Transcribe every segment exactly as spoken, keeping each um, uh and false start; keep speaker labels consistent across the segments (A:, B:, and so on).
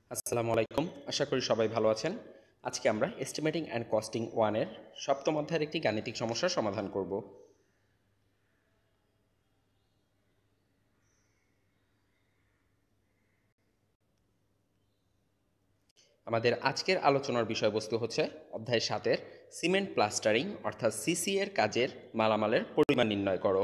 A: আসসালামু আলাইকুম। আশা করি সবাই ভালো আছেন। আজকে আমরা এস্টিমেটিং অ্যান্ড কস্টিং ওয়ানের সপ্তম অধ্যায়ের একটি গাণিতিক সমস্যার সমাধান করব। আমাদের আজকের আলোচনার বিষয়বস্তু হচ্ছে অধ্যায় সাতের সিমেন্ট প্লাস্টারিং অর্থাৎ সিসি এর কাজের মালামালের পরিমাণ নির্ণয় করো।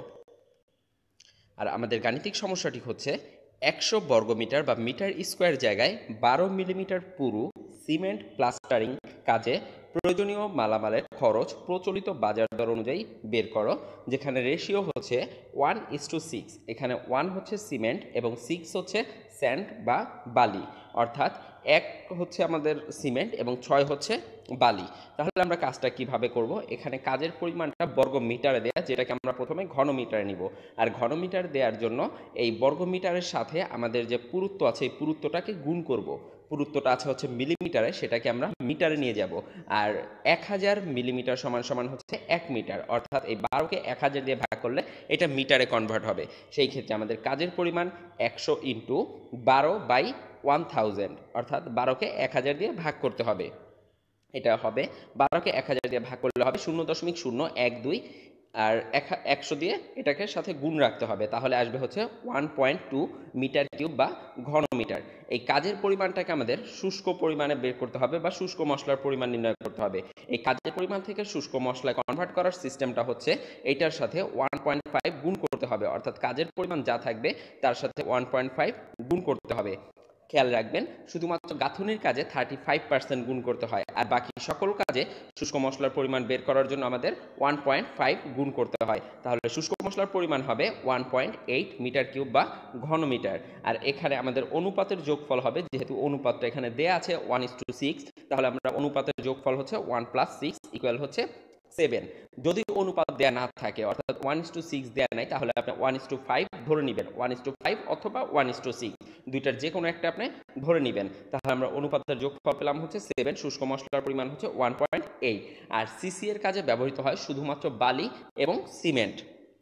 A: আর আমাদের গাণিতিক সমস্যাটি হচ্ছে একশো বর্গমিটার বা মিটার স্কোয়ার জায়গায় বারো মিলিমিটার পুরু সিমেন্ট প্লাস্টারিং কাজে প্রয়োজনীয় মালামালের খরচ প্রচলিত বাজার দর অনুযায়ী বের করো, যেখানে রেশিও হচ্ছে ওয়ান ইস টু সিক্স। এখানে ওয়ান হচ্ছে সিমেন্ট এবং সিক্স হচ্ছে স্যান্ড বা বালি, অর্থাৎ এক হচ্ছে আমাদের সিমেন্ট এবং ছয় হচ্ছে বালি। তাহলে আমরা কাজটা কিভাবে করব? এখানে কাজের পরিমাণটা বর্গ মিটারে দেয়া, যেটাকে আমরা প্রথমে ঘন মিটারে নিব। আর ঘন মিটার দেওয়ার জন্য এই বর্গ মিটারের সাথে আমাদের যে পুরুত্ব আছে এই পুরুত্বটাকে গুণ করব। পুরুত্বটা আছে হচ্ছে মিলিমিটারে, সেটাকে আমরা মিটারে নিয়ে যাব। আর এক হাজার মিলিমিটার সমান সমান হচ্ছে এক মিটার, অর্থাৎ এই বারোকে এক হাজার দিয়ে ভাগ করলে এটা মিটারে কনভার্ট হবে। সেই ক্ষেত্রে আমাদের কাজের পরিমাণ একশো ইন্টু বারো বাই ওয়ান থাউজেন্ড, অর্থাৎ বারোকে এক হাজার দিয়ে ভাগ করতে হবে। এটা হবে বারোকে এক হাজার দিয়ে ভাগ করলে হবে শূন্য দশমিক শূন্য এক দুই, আর একশো দিয়ে এটাকে সাথে গুণ রাখতে হবে, তাহলে আসবে হচ্ছে one point two metre cube বা ঘন মিটার। এই কাজের পরিমাণটাকে আমাদের শুষ্ক পরিমাণে বের করতে হবে বা শুষ্ক মশলার পরিমাণ নির্ণয় করতে হবে। এই কাজের পরিমাণ থেকে শুষ্ক মশলায় কনভার্ট করার সিস্টেমটা হচ্ছে এইটার সাথে ওয়ান পয়েন্ট ফাইভ গুণ করতে হবে, অর্থাৎ কাজের পরিমাণ যা থাকবে তার সাথে ওয়ান পয়েন্ট ফাইভ গুণ করতে হবে। খেয়াল রাখবেন, শুধুমাত্র গাঁথুনির কাজে থার্টি ফাইভ পার্সেন্ট গুণ করতে হয়, আর বাকি সকল কাজে শুষ্ক মশলার পরিমাণ বের করার জন্য আমাদের ওয়ান পয়েন্ট ফাইভ গুণ করতে হয়। তাহলে শুষ্ক মশলার পরিমাণ হবে one point eight metre cube বা ঘন মিটার। আর এখানে আমাদের অনুপাতের যোগফল হবে, যেহেতু অনুপাতটা এখানে দেয়া আছে ওয়ান ইস টু সিক্স, তাহলে আমরা অনুপাতের যোগফল হচ্ছে ওয়ান প্লাস সিক্স ইকুয়াল হচ্ছে সেভেন। যদি অনুপাত দেয়া না থাকে, অর্থাৎ ওয়ান ইস টু সিক্স দেয়া নাই, তাহলে আপনি ওয়ান ইস টু ফাইভ ধরে নেবেন। ওয়ান ইস টু ফাইভ অথবা ওয়ান ইস টু সিক্স, দুইটার যে কোনো একটা আপনি ধরে নেবেন। তাহলে আমরা অনুপাতের যোগফল পেলাম হচ্ছে সেভেন, শুষ্ক মশলার পরিমাণ হচ্ছে ওয়ান পয়েন্ট এইট। আর সিসি এর কাজে ব্যবহৃত হয় শুধুমাত্র বালি এবং সিমেন্ট।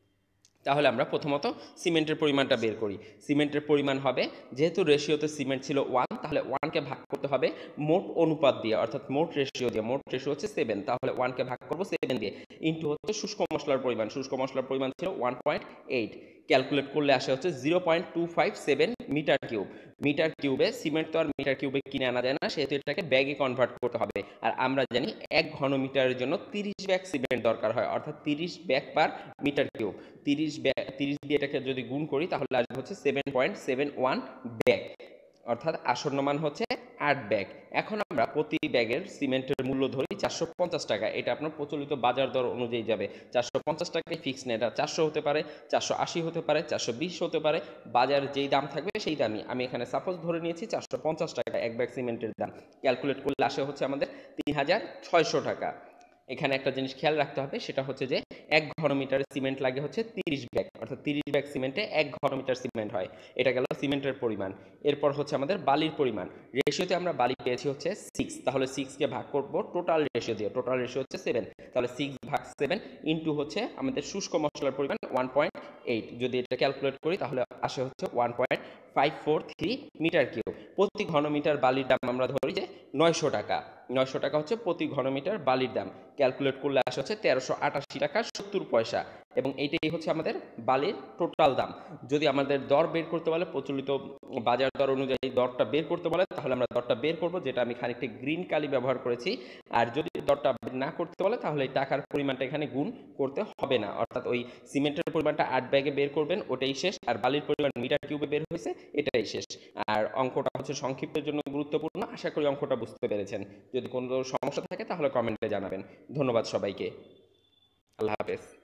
A: তাহলে আমরা প্রথমত সিমেন্টের পরিমাণটা বের করি। সিমেন্টের পরিমাণ হবে, যেহেতু রেশিওতে সিমেন্ট ছিল ওয়ান, তাহলে ওয়ানকে ভাগ করতে হবে মোট অনুপাত দিয়ে, অর্থাৎ মোট রেশিও দিয়ে। মোট রেশিও হচ্ছে সেভেন, তাহলে ওয়ানকে ভাগ করবো সেভেন দিয়ে, ইন্টু হচ্ছে শুষ্ক মশলার পরিমাণ। শুষ্ক মশলার পরিমাণ ছিল ওয়ান পয়েন্ট এইট, ক্যালকুলেট করলে আসে হচ্ছে zero point two five seven metre cube. Metre কিউবে সিমেন্ট তো আর মিটার কিউবে কিনে আনা যায় না, সেহেতু এটাকে ব্যাগে কনভার্ট করতে হবে। আর আমরা জানি এক ঘন মিটারের জন্য তিরিশ ব্যাগ সিমেন্ট দরকার হয়, অর্থাৎ তিরিশ ব্যাগ পার মিটার কিউব। তিরিশ ব্যাগ তিরিশ দিয়ে এটাকে যদি গুণ করি তাহলে আসবে হচ্ছে seven point seven one bag, অর্থাৎ আসন্ন মান হচ্ছে আট ব্যাগ। এখন আমরা প্রতি ব্যাগের সিমেন্টের মূল্য ধরি চারশো পঞ্চাশ টাকা। এটা আপনার প্রচলিত বাজার দর অনুযায়ী যাবে। চারশো পঞ্চাশ টাকায় ফিক্স না, এটা চারশো হতে পারে, চারশো আশি হতে পারে, চারশো বিশ হতে পারে। বাজার যেই দাম থাকবে সেই দামই। আমি এখানে সাপোজ ধরে নিয়েছি চারশো পঞ্চাশ টাকা এক ব্যাগ সিমেন্টের দাম। ক্যালকুলেট করলে আসে হচ্ছে আমাদের তিন হাজার ছয়শো টাকা। এখানে একটা জিনিস খেয়াল রাখতে হবে, সেটা হচ্ছে যে এক ঘনমিটার সিমেন্ট লাগে হচ্ছে তিরিশ ব্যাগ, অর্থাৎ তিরিশ ব্যাগ সিমেন্টে এক ঘনমিটার সিমেন্ট হয়। এটা গেল সিমেন্টের পরিমাণ। এরপর হচ্ছে আমাদের বালির পরিমাণ। রেশিওতে আমরা বালি পেয়েছি হচ্ছে সিক্স, তাহলে সিক্সকে ভাগ করবো টোটাল রেশিও দিয়ে। টোটাল রেশিও হচ্ছে সেভেন, তাহলে সিক্স ভাগ সেভেন ইন্টু হচ্ছে আমাদের শুষ্ক মশলার পরিমাণ ওয়ান পয়েন্ট এইট। যদি এটা ক্যালকুলেট করি তাহলে আসে হচ্ছে one point five four three metre cube. প্রতি ঘনমিটার বালির দাম আমরা ধরি যে নয়শো টাকা। নয়শো টাকা হচ্ছে প্রতি ঘনমিটার বালির দাম। ক্যালকুলেট করলে আসে হচ্ছে তেরোশো আটাশি টাকা সত্তর পয়সা, এবং এইটাই হচ্ছে আমাদের বালির টোটাল দাম। যদি আমাদের দর বের করতে বলে, প্রচলিত বাজার দর অনুযায়ী দরটা বের করতে বলে, তাহলে আমরা দরটা বের করব, যেটা আমি খানিকটা গ্রিন কালি ব্যবহার করেছি। আর যদি দরটা না করতে বলে তাহলে এই টাকার পরিমাণটা এখানে গুণ করতে হবে না, অর্থাৎ ওই সিমেন্টের পরিমাণটা আট ব্যাগে বের করবেন, ওটাই শেষ। আর বালির পরিমাণ মিটার কিউবে বের হয়েছে, এটাই শেষ। আর অঙ্কটা হচ্ছে সংক্ষিপ্তের জন্য গুরুত্বপূর্ণ। আশা করি অঙ্কটা বুঝতে পেরেছেন। যদি কোনো সমস্যা থাকে তাহলে কমেন্টে জানাবেন। ধন্যবাদ সবাইকে। আল্লাহ হাফেজ।